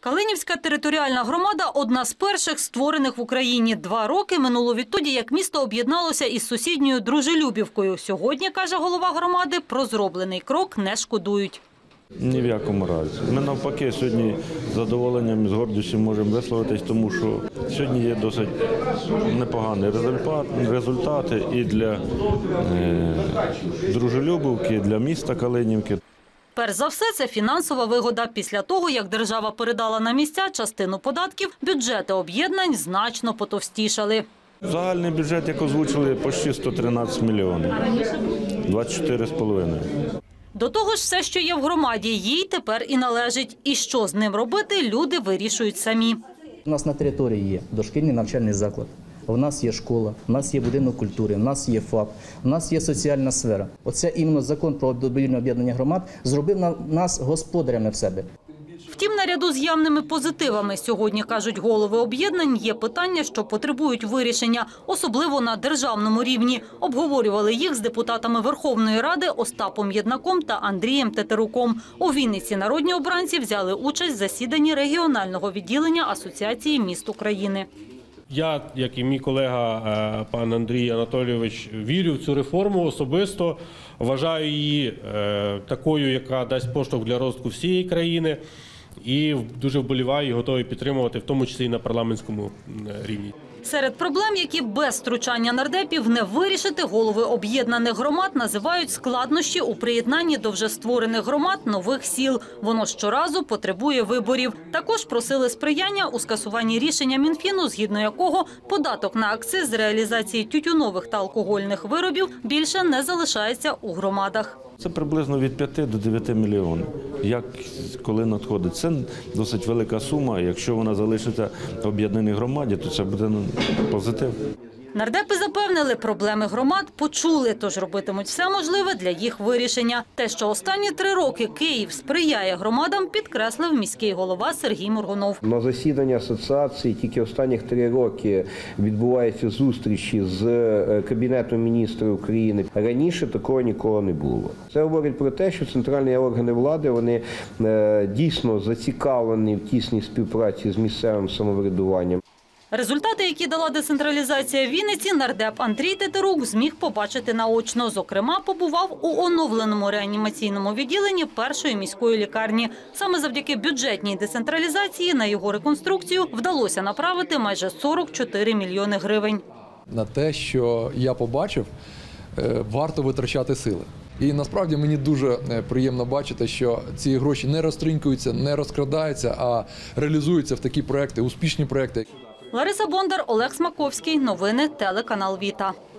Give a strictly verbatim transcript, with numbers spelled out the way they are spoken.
Калинівська територіальна громада – одна з перших створених в Україні. Два роки минуло відтоді, як місто об'єдналося із сусідньою Дружелюбівкою. Сьогодні, каже голова громади, про зроблений крок не шкодують. Ні в якому разі. Ми навпаки сьогодні з задоволенням і з гордістю можемо висловитись, тому що сьогодні є досить непогані результати і для е, Дружелюбівки, і для міста Калинівки. Перш за все, це фінансова вигода. Після того, як держава передала на місця частину податків, бюджети об'єднань значно потовстішали. Загальний бюджет, як озвучили, почти сто тринадцять мільйонів, двадцять чотири з половиною. До того ж, все, що є в громаді, їй тепер і належить. І що з ним робити, люди вирішують самі. У нас на території є дошкільний навчальний заклад, у нас є школа, у нас є будинок культури, у нас є ФАП, у нас є соціальна сфера. Оце іменно закон про добровільне об'єднання громад зробив нас господарями в себе. Втім, наряду з явними позитивами сьогодні, кажуть голови об'єднань, є питання, що потребують вирішення, особливо на державному рівні. Обговорювали їх з депутатами Верховної Ради Остапом Єднаком та Андрієм Тетеруком. У Вінниці народні обранці взяли участь в засіданні регіонального відділення Асоціації міст України. Я, як і мій колега пан Андрій Анатолійович, вірю в цю реформу особисто, вважаю її такою, яка дасть поштовх для розвитку всієї країни, і дуже вболіваю і готовий підтримувати, в тому числі і на парламентському рівні. Серед проблем, які без втручання нардепів не вирішити, голови об'єднаних громад називають складнощі у приєднанні до вже створених громад нових сіл. Воно щоразу потребує виборів. Також просили сприяння у скасуванні рішення Мінфіну, згідно якого податок на акциз з реалізації тютюнових та алкогольних виробів більше не залишається у громадах. Це приблизно від п'яти до дев'яти мільйонів. Як, коли надходить, це досить велика сума. Якщо вона залишиться в об'єднаній громаді, то це буде позитив. Нардепи запевнили, проблеми громад почули, тож робитимуть все можливе для їх вирішення. Те, що останні три роки Київ сприяє громадам, підкреслив міський голова Сергій Моргунов. На засіданні асоціації тільки останніх три роки відбуваються зустрічі з Кабінетом міністрів України. Раніше такого ніколи не було. Це говорить про те, що центральні органи влади, вони дійсно зацікавлені в тісній співпраці з місцевим самоврядуванням. Результати, які дала децентралізація Вінниці, нардеп Андрій Тетерук зміг побачити наочно. Зокрема, побував у оновленому реанімаційному відділенні першої міської лікарні. Саме завдяки бюджетній децентралізації на його реконструкцію вдалося направити майже сорок чотири мільйони гривень. На те, що я побачив, варто витрачати сили. І насправді мені дуже приємно бачити, що ці гроші не розтринькуються, не розкрадаються, а реалізуються в такі проекти, успішні проекти. Лариса Бондар, Олег Смаковський. Новини телеканал Віта.